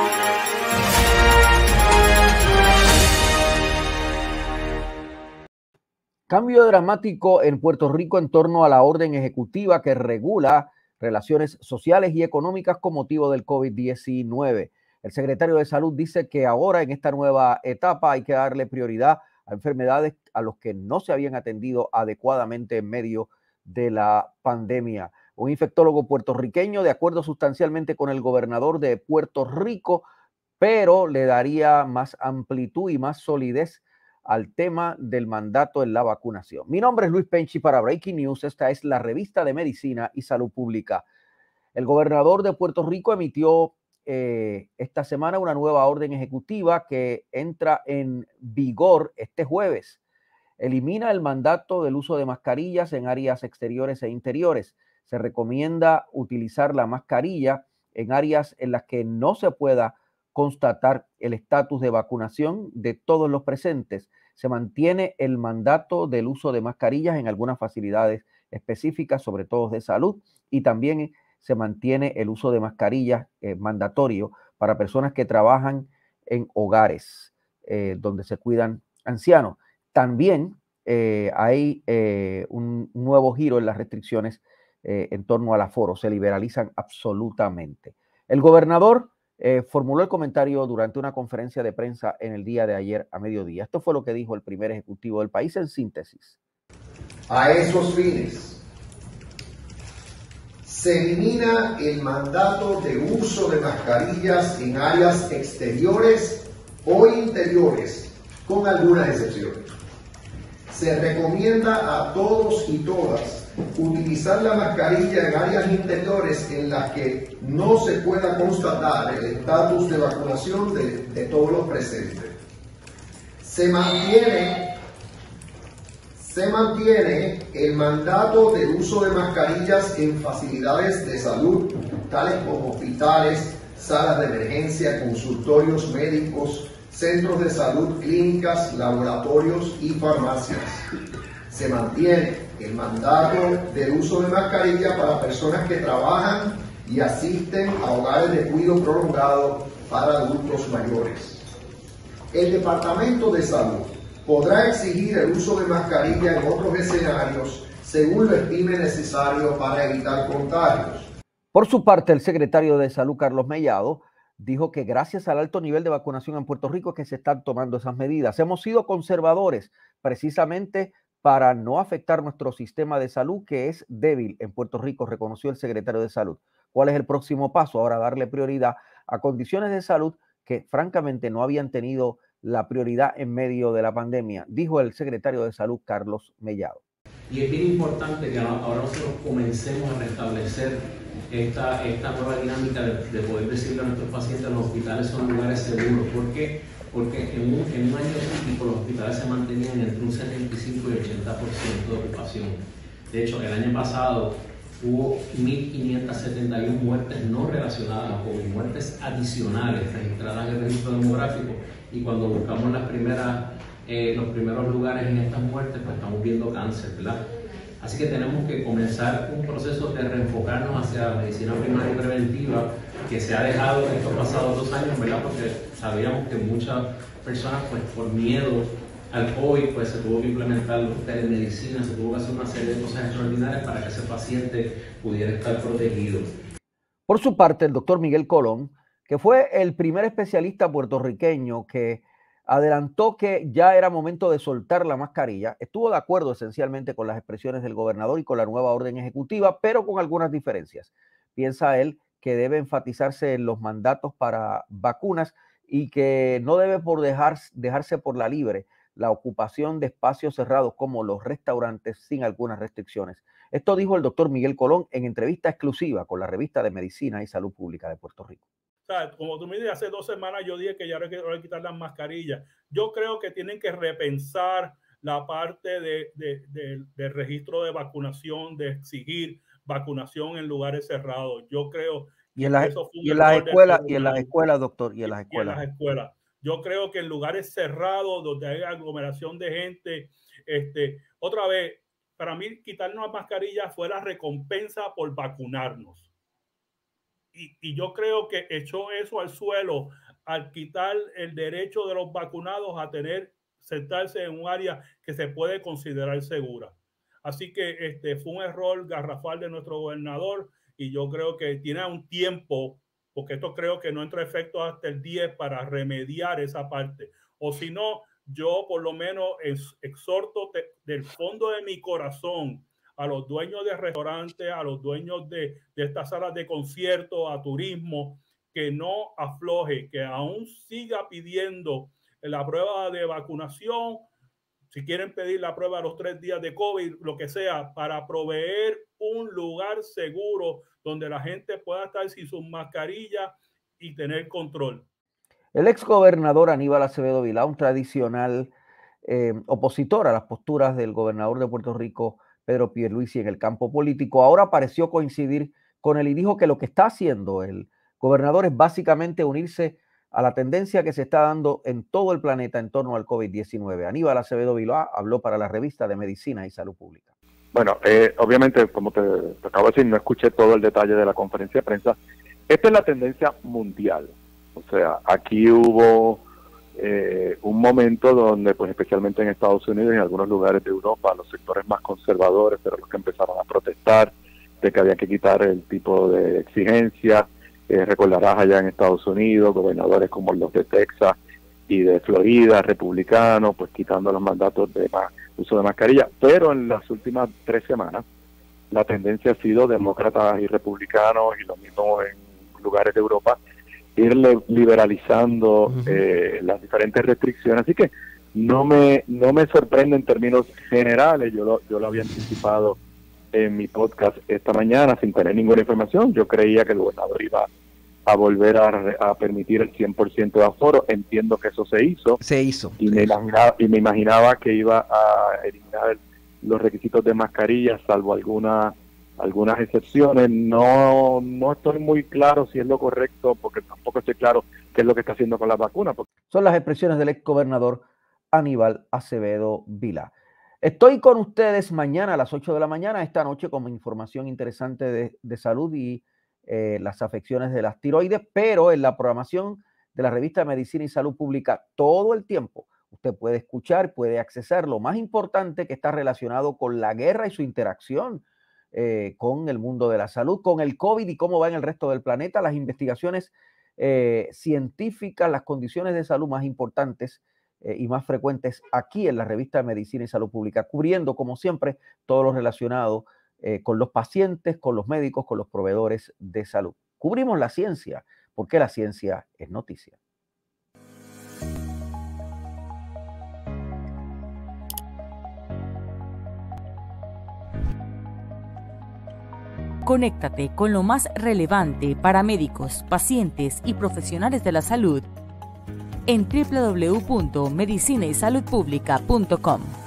Cambio dramático en Puerto Rico en torno a la orden ejecutiva que regula relaciones sociales y económicas con motivo del COVID-19. El secretario de Salud dice que ahora en esta nueva etapa hay que darle prioridad a enfermedades a los que no se habían atendido adecuadamente en medio de la pandemia. Un infectólogo puertorriqueño, de acuerdo sustancialmente con el gobernador de Puerto Rico, pero le daría más amplitud y más solidez al tema del mandato en la vacunación. Mi nombre es Luis Penchi para Breaking News. Esta es la revista de Medicina y Salud Pública. El gobernador de Puerto Rico emitió esta semana una nueva orden ejecutiva que entra en vigor este jueves. Elimina el mandato del uso de mascarillas en áreas exteriores e interiores. Se recomienda utilizar la mascarilla en áreas en las que no se pueda constatar el estatus de vacunación de todos los presentes. Se mantiene el mandato del uso de mascarillas en algunas facilidades específicas, sobre todo de salud, y también se mantiene el uso de mascarillas mandatorio para personas que trabajan en hogares donde se cuidan ancianos. También hay un nuevo giro en las restricciones en torno al aforo. Se liberalizan absolutamente. El gobernador formuló el comentario durante una conferencia de prensa en el día de ayer a mediodía. Esto fue lo que dijo el primer ejecutivo del país en síntesis. A esos fines, se elimina el mandato de uso de mascarillas en áreas exteriores o interiores, con algunas excepciones. Se recomienda a todos y todas utilizar la mascarilla en áreas interiores en las que no se pueda constatar el estatus de vacunación de todos los presentes. Se mantiene el mandato de uso de mascarillas en facilidades de salud, tales como hospitales, salas de emergencia, consultorios médicos, centros de salud, clínicas, laboratorios y farmacias. Se mantiene el mandato del uso de mascarilla para personas que trabajan y asisten a hogares de cuidado prolongado para adultos mayores. El Departamento de Salud podrá exigir el uso de mascarilla en otros escenarios según lo estime necesario para evitar contagios. Por su parte, el secretario de Salud, Carlos Mellado, dijo que gracias al alto nivel de vacunación en Puerto Rico es que se están tomando esas medidas. Hemos sido conservadores precisamente para no afectar nuestro sistema de salud, que es débil en Puerto Rico, reconoció el secretario de Salud. ¿Cuál es el próximo paso? Ahora darle prioridad a condiciones de salud que francamente no habían tenido la prioridad en medio de la pandemia, dijo el secretario de Salud, Carlos Mellado. Y es bien importante que ahora nosotros comencemos a restablecer esta nueva dinámica de poder decirle a nuestros pacientes que los hospitales son lugares seguros. ¿Por qué? Porque en un año típico los hospitales se mantenían entre un 75 y 80% de ocupación. De hecho, el año pasado hubo 1.571 muertes no relacionadas a COVID, muertes adicionales registradas en el registro demográfico, y cuando buscamos los primeros lugares en estas muertes, pues estamos viendo cáncer, ¿verdad? Así que tenemos que comenzar un proceso de reenfocarnos hacia la medicina primaria y preventiva que se ha dejado en estos pasados 2 años, ¿verdad? Porque sabíamos que muchas personas, pues por miedo al COVID, pues se tuvo que implementar los telemedicina, se tuvo que hacer una serie de cosas extraordinarias para que ese paciente pudiera estar protegido. Por su parte, el doctor Miguel Colón, que fue el primer especialista puertorriqueño que adelantó que ya era momento de soltar la mascarilla, estuvo de acuerdo esencialmente con las expresiones del gobernador y con la nueva orden ejecutiva, pero con algunas diferencias. Piensa él que debe enfatizarse en los mandatos para vacunas y que no debe dejarse por la libre la ocupación de espacios cerrados como los restaurantes sin algunas restricciones. Esto dijo el doctor Miguel Colón en entrevista exclusiva con la revista de Medicina y Salud Pública de Puerto Rico. O sea, como tú me dices, hace 2 semanas yo dije que ya hay que quitar las mascarillas. Yo creo que tienen que repensar la parte del registro de vacunación, de exigir vacunación en lugares cerrados. Yo creo que eso fue en las escuelas, doctor, y en las escuelas. Yo creo que en lugares cerrados donde hay aglomeración de gente, otra vez, para mí quitarnos las mascarillas fue la recompensa por vacunarnos. y yo creo que echó eso al suelo al quitar el derecho de los vacunados a sentarse en un área que se puede considerar segura. Así que fue un error garrafal de nuestro gobernador y yo creo que tiene un tiempo, porque esto creo que no entra en efecto hasta el 10 para remediar esa parte. O si no, yo por lo menos exhorto del fondo de mi corazón a los dueños de restaurantes, a los dueños de estas salas de concierto, a turismo, que no afloje, que aún siga pidiendo la prueba de vacunación, si quieren pedir la prueba a los 3 días de COVID, lo que sea, para proveer un lugar seguro donde la gente pueda estar sin sus mascarillas y tener control. El exgobernador Aníbal Acevedo Vilá, un tradicional opositor a las posturas del gobernador de Puerto Rico, Pedro Pierluisi, en el campo político, ahora pareció coincidir con él y dijo que lo que está haciendo el gobernador es básicamente unirse a la tendencia que se está dando en todo el planeta en torno al COVID-19. Aníbal Acevedo Vilá habló para la revista de Medicina y Salud Pública. Bueno, obviamente, como te acabo de decir, no escuché todo el detalle de la conferencia de prensa. Esta es la tendencia mundial. O sea, aquí hubo un momento donde, pues especialmente en Estados Unidos y en algunos lugares de Europa, los sectores más conservadores eran los que empezaron a protestar de que había que quitar el tipo de exigencia. Recordarás allá en Estados Unidos, gobernadores como los de Texas y de Florida, republicanos, pues quitando los mandatos de uso de mascarilla. Pero en las últimas 3 semanas, la tendencia ha sido demócratas y republicanos, y lo mismo en lugares de Europa, ir liberalizando las diferentes restricciones. Así que no me sorprende en términos generales. Yo lo había anticipado en mi podcast esta mañana sin tener ninguna información. Yo creía que el gobernador iba a volver a permitir el 100% de aforo. Entiendo que eso se hizo. Me imaginaba que iba a eliminar los requisitos de mascarilla, salvo algunas excepciones. No estoy muy claro si es lo correcto, porque tampoco estoy claro qué es lo que está haciendo con las vacunas. Son las expresiones del exgobernador Aníbal Acevedo Vilá. Estoy con ustedes mañana a las 8 de la mañana, esta noche, con información interesante de salud y las afecciones de las tiroides, pero en la programación de la revista Medicina y Salud Pública todo el tiempo usted puede escuchar, puede accesar lo más importante que está relacionado con la guerra y su interacción con el mundo de la salud, con el COVID y cómo va en el resto del planeta, las investigaciones científicas, las condiciones de salud más importantes y más frecuentes aquí en la revista de Medicina y Salud Pública, cubriendo, como siempre, todo lo relacionado con los pacientes, con los médicos, con los proveedores de salud. Cubrimos la ciencia, porque la ciencia es noticia. Conéctate con lo más relevante para médicos, pacientes y profesionales de la salud en www.medicinaysaludpublica.com.